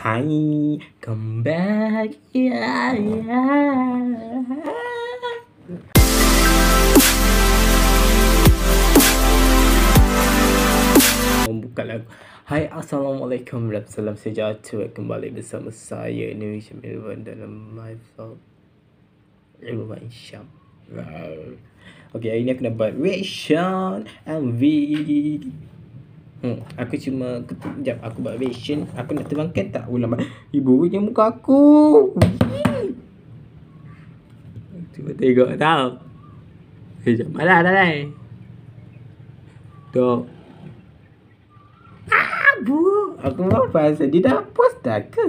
Hi, come back. Yeah, yeah. Membuka lagu. Hai, Assalamualaikum warahmatullahi wabarakatuh. Kembali bersama saya Indonesia Melbourne dalam My Vlog Ilmuwan Syam. Wow. Okay, hari ni aku nak buat reaction MV. Aku cuma sekejap aku buat reaction. Aku nak terbangkan tak ulang. Ibu punya muka aku. Cuba tengok tau. Sekejap malah dah lah. Tu. Bu, aku mau pasal dia dah post dah ke?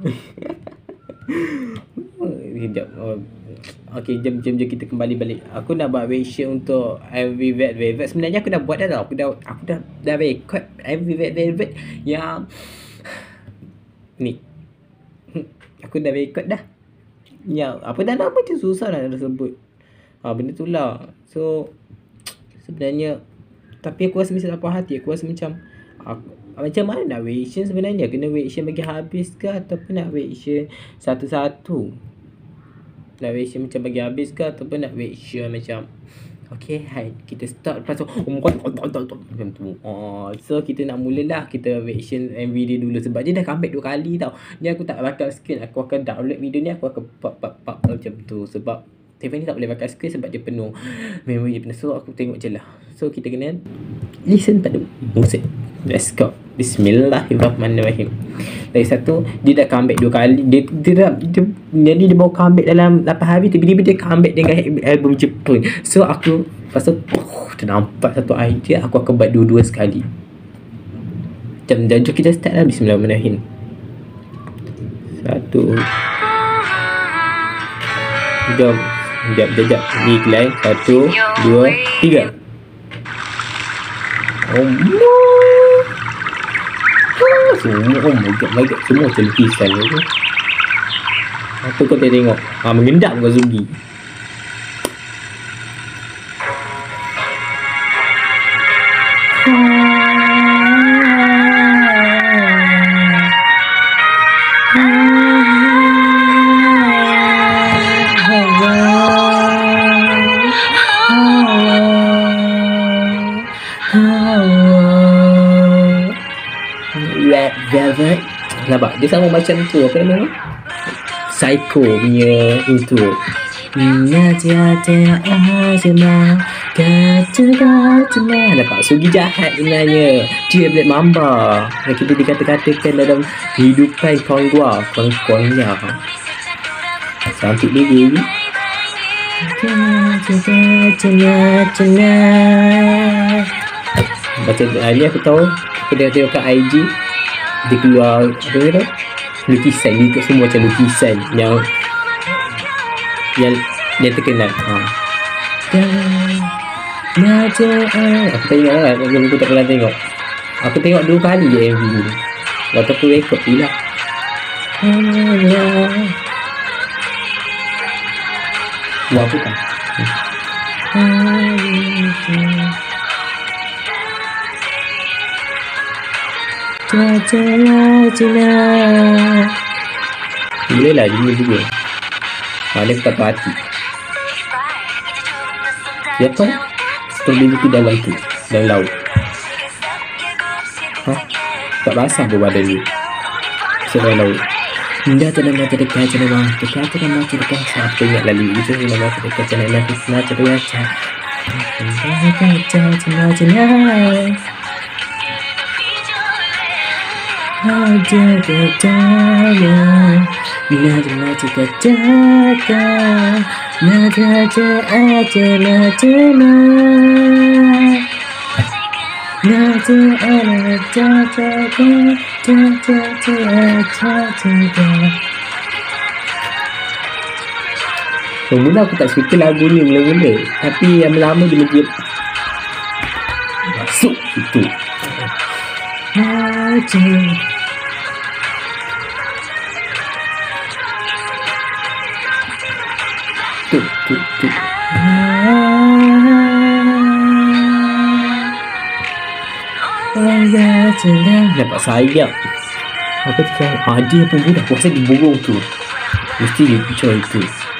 Sekejap. Okay, jom kita kembali balik. Aku nak buat reaction untuk MV Red Velvet. Sebenarnya aku dah buat dah tau. Aku dah record MV Red Velvet yang ni. Aku dah record dah. Yang apa dah nama tu susah nak sebut. Benda tu lah. So sebenarnya tapi aku rasa mesti tak puas hati. Aku rasa macam macam mana nak reaction sebenarnya? Kena reaction bagi habis ke ataupun nak reaction satu-satu? Nak reaction macam bagi habis ke ataupun nak reaction macam okay, hai, kita start lepas tu macam tu. So kita nak mulalah kita reaction MV dia dulu sebab dia dah comeback 2 kali tau. Ni aku tak bakal screen, aku akan download video ni, aku akan pop macam tu sebab TV ni tak boleh pakai screen sebab dia penuh memori dia penuh. So aku tengok je lah. So kita kena listen pada musik. Let's go. Bismillahirrahmanirrahim. Lagi satu, dia dah comeback 2 kali. Jadi dia baru comeback dalam 8 hari. Tiba-tiba dia comeback dengan album Jepun. So aku pasal ternampak satu idea. Aku akan buat dua-dua sekali. Jom kita start lah. Bismillahirrahmanirrahim. Satu. Jom. Sekejap. Ni iklan. 1, 2, 3. Oh my god. Semua macam lukisan tu. Apa kau tengok? Mengendap muka Zugi. Red Velvet. Nampak? Dia sama macam tu. Apa nama? Psycho punya intro. Nampak? Sugi jahat sebenarnya. Dia Black Mamba yang kita dikata-katakan dalam kehidupan kawan-kawannya. Cantik dia. Baca ni aku tahu. Aku dah tengok kat IG. Dia keluar apa tu? Lukisan. Dia ikut semua macam lukisan yang terkenal. Aku tak ingat lah. Aku tak pernah tengok. Aku tengok 2 kali je MV ni. Lepas tu aku rekod pula. Buat apa kan? Boleh lah dia juga. Dia tak hati. Dia tahu stability dalam tu, dalam laut. Tak basah pun badan dia dalam laut. Indah dalam mata dekat jangan dekat dalam mata dekat. Siapa ingat lalu itu dalam mata dekat jangan mata dekat. Mula aku tak suka lagu ni mula-mula, tapi yang lama dia macam masuk situ. Dapat sayap. Apa tu kan? Dia pun budak. Aku rasa di burung tu. Mesti dia Joy tu.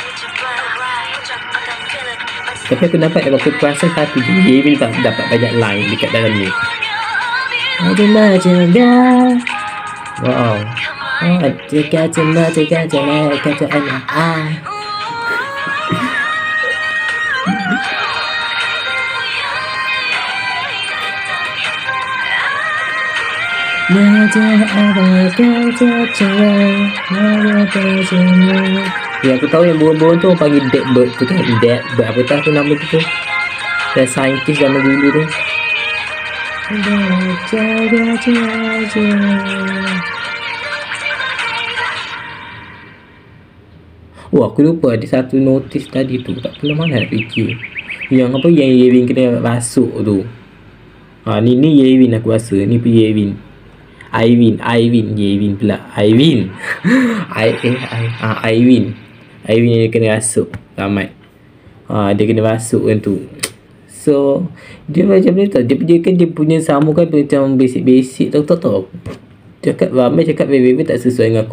Tapi aku nampak dalam aku perasan satu je. Yevin tak dapat banyak line dekat dalam ni. Wow. Jika cuma kata anak. Ya, aku tahu yang burung-burung tu panggil dead bird tu kan. Dead bird, apa tahu tu nama tu. Dan saintis zaman dulu tu. Oh, aku lupa ada satu notis tadi tu. Tak pernah mana nak fikir. Yang apa yang Yevin kena rasuk tu. Ni Yevin aku rasa. Ni pun Yevin. Yevin pula. Iwin yang kena rasuk Rahmat. Dia kena rasuk kan tu. So dia macam ni tau. Dia punya sama kan macam basic tahu. Ramai cakap baby tak sesuai dengan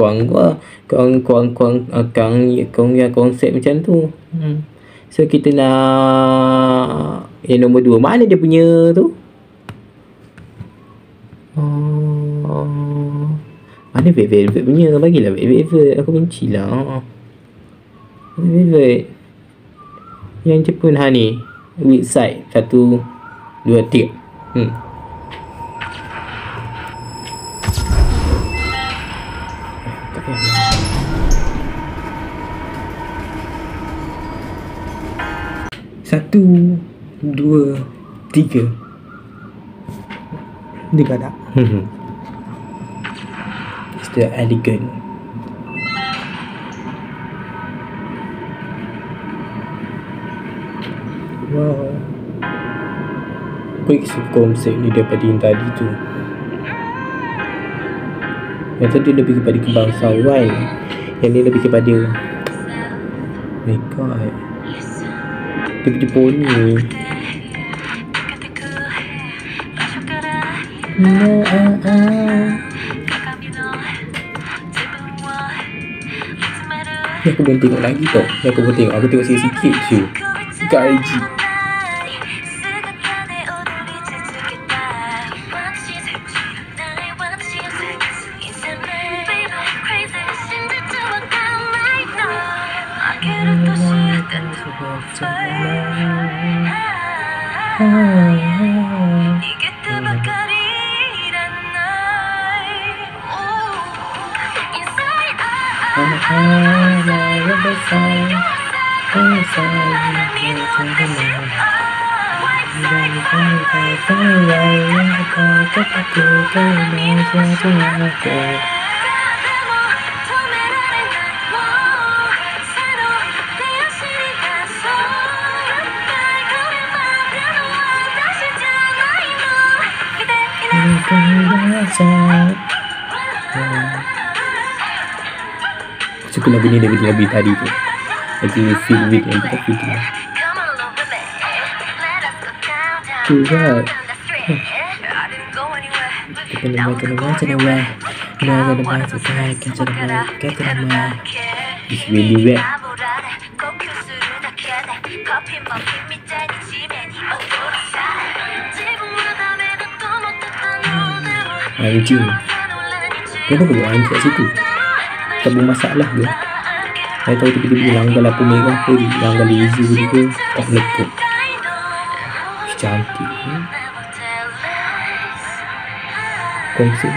korang yang konsep macam tu. So kita nak yang nombor 2. Mana dia punya tu? Mana Velvet punya? Bagilah Velvet. Aku benci lah Velvet yang Jepun ni. Weak side 1, 2, 3. Satu, dua, tiga. Dia tak. Still elegant. Wow. Aku suka konsep ni daripada yang tadi tu. Yang tadi lebih kepada kebangsawan. Yang ni lebih kepada my god. Dia punya poni. Ni aku belum tengok lagi tau. Aku tengok sikit je kat IG. Suka lagu ni daripada lagu tadi tu. Lagi feel with yang kita feel tu. Tu kan. Kita nak macam It's really wet. Anjing. Kenapa kau buat anjing kat situ? Tak bermasalah ke? Saya tahu tiba-tiba langgar lampu merah ke, langgar laser ke, tak meletup. Cantik. Konsep.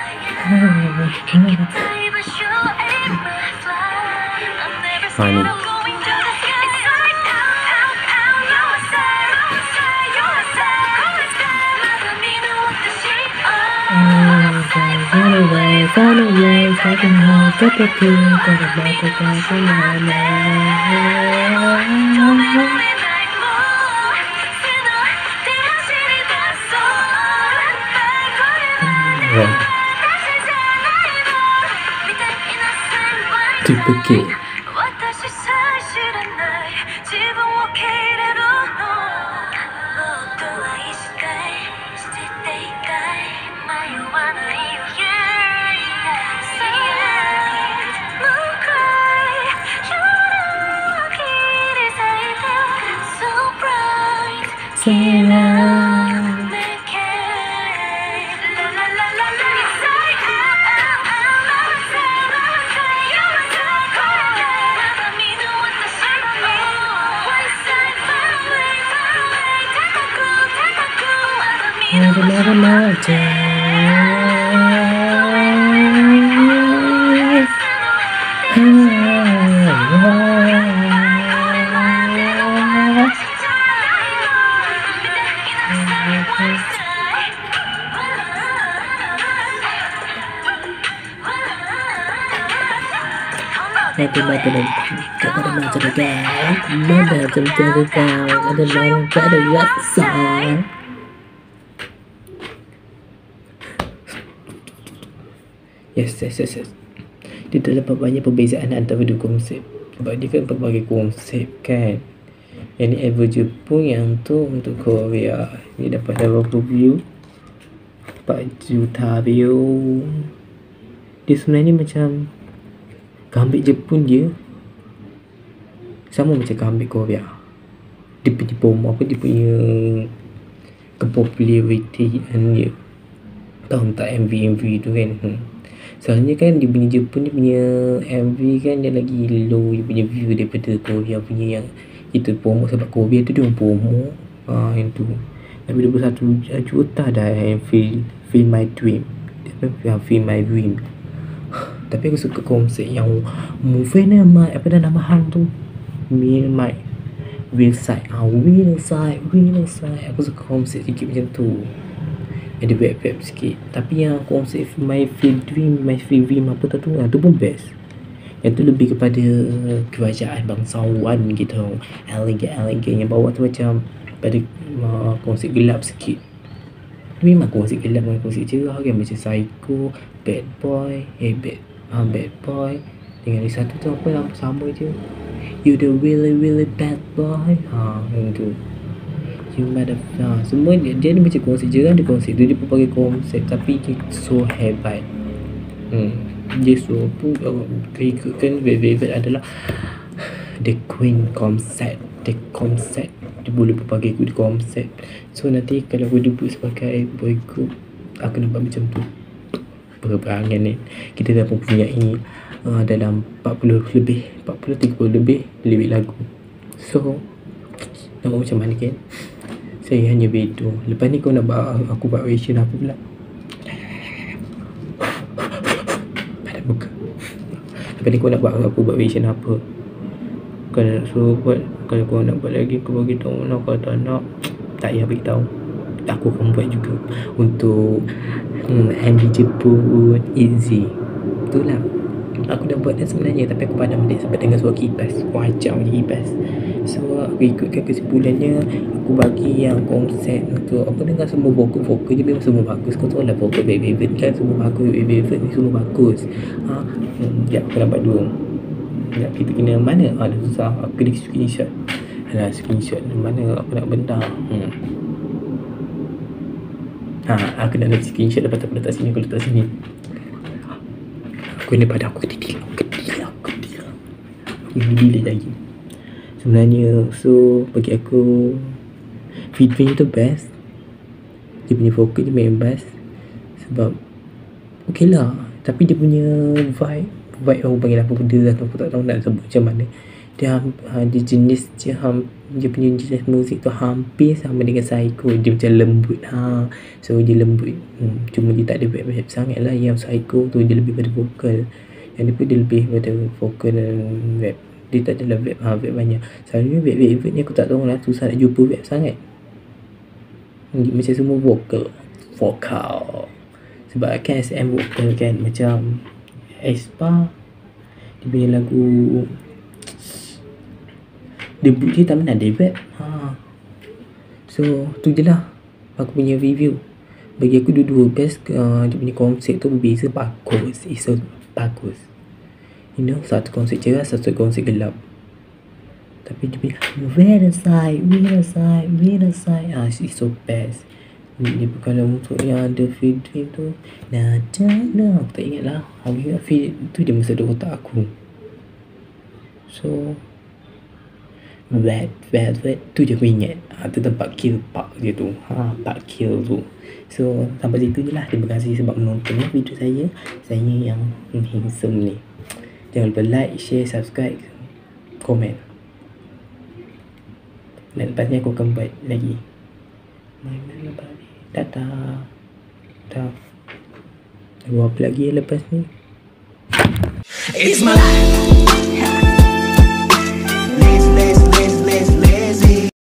Ni. Duplicate. sayang. Never Yes. Dia terdapat banyak perbezaan antara dua konsep. Sebab dia kan berbagai konsep kan. Yang ni Ever Jepun, yang tu untuk Korea. Ni dapat berapa view? 4 juta view. Dia sebenarnya macam comeback Jepun je, sama macam comeback Korea. Dia punya dia punya kepopularity dia. Tahu tak MV tu kan? Soalnya kan dia punya Jepun, dia punya MV kan dia lagi low dia punya view daripada Korea punya yang itu promo. Sebab Korea tu dia promo yang tu. Tapi 21 juta dah yang Feel My Dream. Feel My Dream. Tapi aku suka konsep yang movie nama nama hang tu. Real side. Aku suka konsep sikit macam tu. Ada web sikit. Tapi yang konsep My Feel Dream apa tu pun best. Yang tu lebih kepada kerajaan bangsawan gitu. Elegan yang bawah tu macam pada konsep gelap sikit. Memang konsep gelap dengan konsep cerah kan. Macam Psycho, Bad Boy dengan yang satu tu apa lah, sama je. You the really bad boy. Yang tu you matter. Semua dia macam konsep cerah, dia konsep tu, dia berbagai konsep. Tapi dia so hebat. Dia so pun keikutkan Velvet adalah the queen concept. Dia boleh berbagai good konsep. So nanti kalau aku debut sebagai boy group, aku nampak macam tu. Perangan ni kita dah mempunyai dalam 30 lebih lirik lagu. So nampak macam mana kan? Saya hanya betul. Lepas ni kau nak aku buat reaction apa pula? Pada buka. Lepas ni kau nak buat aku buat reaction apa? Kalau nak suruh buat, kalau kau nak buat lagi, kau bagi tahu lah. Kalau tak nak, tak payah bagi tahu. Aku akan buat juga untuk MV Jepun Easy. Itulah aku dah buat dah sebenarnya, tapi aku padam balik sebab dengar suara kipas. Wajah macam kipas. So aku ikutkan kesimpulannya, aku bagi yang konsep untuk aku dengar semua vokal je memang semua bagus. Kau tahu lah vokal Velvet kan semua bagus. Velvet ni semua bagus. Sekejap aku dapat dua. Sekejap kita kena mana? Dah susah. Aku kena screenshot. Screenshot mana aku nak bentang. Aku nak letak screenshot, lepas tu aku letak sini. Aku letak sini. Aku ni pada aku kedil. Ini delete lagi. Sebenarnya so bagi aku Feeding tu best. Dia punya vokal dia main best. Sebab okey lah. Tapi dia punya vibe orang panggil apa benda lah, aku tak tahu nak sebut macam mana. Dia jenis dia punya jenis muzik tu hampir sama dengan Psycho. Dia macam lembut. So dia lembut. Cuma dia tak ada web sangat lah. Yang Psycho tu dia lebih pada vokal. Yang ni pun dia lebih pada vokal dan web. Dia tak ada web banyak. Selalunya web ni aku tak tahu lah, susah nak jumpa web sangat. Macam semua vokal. Sebab kan SM vokal kan. Macam aespa dia punya lagu debut dia tak pernah ada web. So tu je lah aku punya review. Bagi aku dua-dua best. Dia punya konsep tu berbeza. Bagus. It's so bagus. You know, satu konsep cerah, satu konsep gelap. Tapi dia punya Where the side it's so best. Dia kalau untuk yang ada Feel Dream tu aku tak ingat lah. Aku ingat Feel tu dia masa ada otak aku. So Red Velvet tu je aku ingat. Tu tempat kill park dia tu. Park kill tu. So sampai situ je lah. Terima kasih sebab menonton video saya yang handsome ni. Jangan lupa like, share, subscribe, komen. Dan lepas ni aku akan buat lagi. Dadah. Dah. Buat apa lagi lepas ni? It's my life.